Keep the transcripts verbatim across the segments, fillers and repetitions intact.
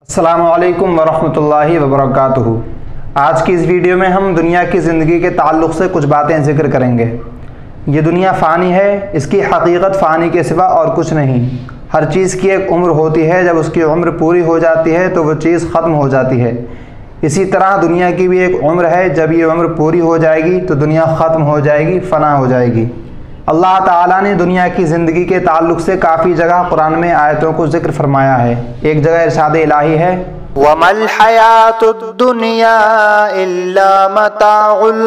अस्सलामु अलैकुम वरहमतुल्लाहि वबरकातुहू। आज की इस वीडियो में हम दुनिया की ज़िंदगी के ताल्लुक़ से कुछ बातें ज़िक्र करेंगे। ये दुनिया फ़ानी है, इसकी हकीकत फ़ानी के सिवा और कुछ नहीं। हर चीज़ की एक उम्र होती है, जब उसकी उम्र पूरी हो जाती है तो वो चीज़ ख़त्म हो जाती है। इसी तरह दुनिया की भी एक उम्र है, जब ये उम्र पूरी हो जाएगी तो दुनिया ख़त्म हो जाएगी, फ़ना हो जाएगी। अल्लाह ताला ने दुनिया की ज़िंदगी के ताल्लुक़ से काफ़ी जगह कुरान में आयतों को ज़िक्र फरमाया है। एक जगह इरशाद इलाही है, वमल हयातुद दुनिया इल्ला मताउल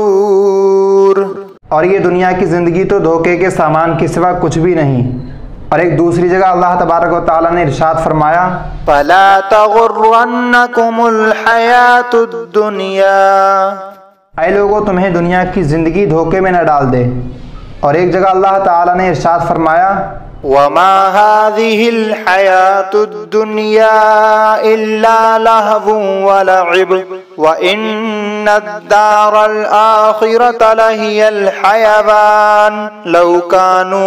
गुरूर। और ये दुनिया की ज़िंदगी तो धोखे के सामान के सिवा कुछ भी नहीं। और एक दूसरी जगह अल्लाह तबारक व तआला ने इरशाद फरमाया, फला तगुर्रन्नकुमुल हयातुद दुनिया। ऐ लोगों, तुम्हें दुनिया की ज़िंदगी धोखे में न डाल दे। और एक जगह अल्लाह ताला ने इरशाद फरमाया, वमा हाज़िहिल हयातुद दुनिया इल्ला लहवुन व लइब व इन्नद दारल आखिरत लहियल हयवान लौ कानू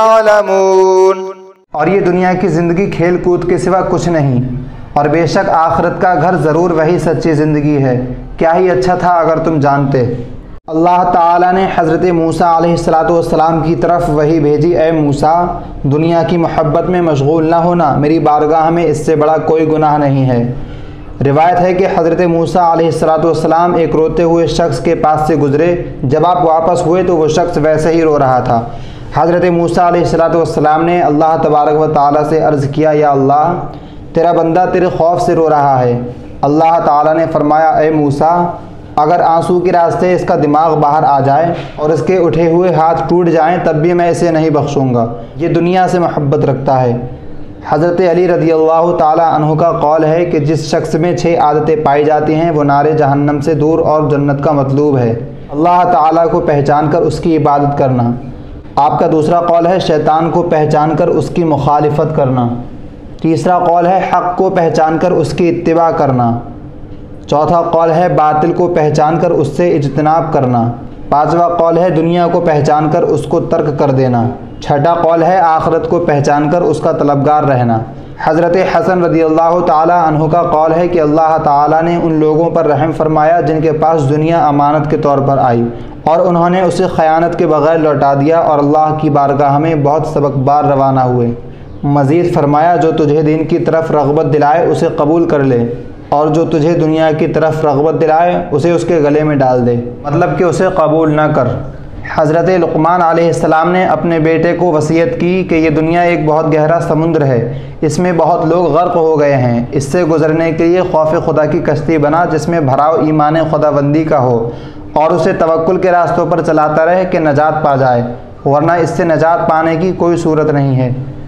यअलमून। और ये दुनिया की ज़िंदगी खेल कूद के सिवा कुछ नहीं, और बेशक आखिरत का घर ज़रूर वही सच्ची ज़िंदगी है। क्या ही अच्छा था अगर तुम जानते। अल्लाह ताला ने हज़रत मूसा अलैहिस्सलातु वस्सलाम की तरफ वही भेजी, ए मूसा, दुनिया की मोहब्बत में मशगूल न होना, मेरी बारगाह में इससे बड़ा कोई गुनाह नहीं है। रिवायत है कि हज़रत मूसा अलैहिस्सलातु वस्सलाम एक रोते हुए शख्स के पास से गुज़रे। जब आप वापस हुए तो वो शख्स वैसे ही रो रहा था। हज़रत मूसा अलैहिस्सलातु वस्सलाम ने अल्लाह तबारक व तआला से अर्ज़ किया, या अल्लाह, तेरा बंदा तेरे खौफ से रो रहा है। अल्लाह ताला ने फरमाया, ए मूसा, अगर आंसू के रास्ते इसका दिमाग बाहर आ जाए और इसके उठे हुए हाथ टूट जाएं, तब भी मैं इसे नहीं बख्शूँगा। ये दुनिया से मोहब्बत रखता है। हज़रत अली रज़ियल्लाहु ताला अन्हु का कौल है कि जिस शख्स में छः आदतें पाई जाती हैं वो नारे जहन्नम से दूर और जन्नत का मतलूब है। अल्लाह ताला को पहचान कर उसकी इबादत करना। आपका दूसरा कौल है शैतान को पहचान कर उसकी मुखालिफत करना। तीसरा कौल है हक़ को पहचान कर उसकी इत्तिबा करना। चौथा कौल है बातिल को पहचान कर उससे इज्तनाब करना। पांचवा कौल है दुनिया को पहचान कर उसको तर्क कर देना। छठा कौल है आखिरत को पहचान कर उसका तलबगार रहना। हज़रत हसन रज़ियल्लाहु ताला अन्हु का कौल है कि अल्लाह ताला ने उन लोगों पर रहम फरमाया जिनके पास दुनिया अमानत के तौर पर आई और उन्होंने उसे ख़यानत के बग़ैर लौटा दिया और अल्लाह की बारगाह में बहुत सबकबार रवाना हुए। मज़ीद फरमाया, जो तुझे दीन की तरफ रग़बत दिलाए उसे कबूल कर ले, और जो तुझे दुनिया की तरफ रग़बत दिलाए उसे उसके गले में डाल दे, मतलब कि उसे कबूल न कर। हज़रत लुक़मान अलैहिस्सलाम ने अपने बेटे को वसीयत की कि ये दुनिया एक बहुत गहरा समुद्र है, इसमें बहुत लोग गर्क हो गए हैं। इससे गुज़रने के लिए खौफ खुदा की कश्ती बना जिसमें भराव ईमान खुदाबंदी का हो, और उसे तवक्कुल के रास्तों पर चलाता रहे कि नजात पा जाए, वरना इससे नजात पाने की कोई सूरत नहीं है।